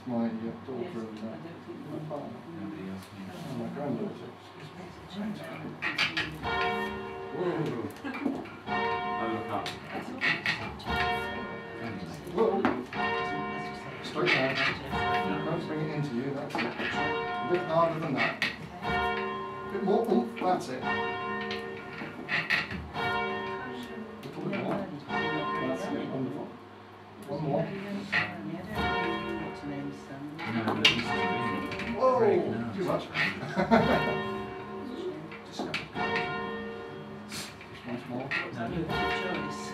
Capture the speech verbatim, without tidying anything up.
my uh, daughter and uh, my partner. Nobody else needs. And my granddaughter. Whoa. Oh, look up. Whoa. Straight down. Don't bring it into you, that's it. A bit harder than that. A bit more oomph, that's it. Little bit more. That's it, wonderful. One more. No, but it's not Whoa, really. too much. Just go. Just once more. No.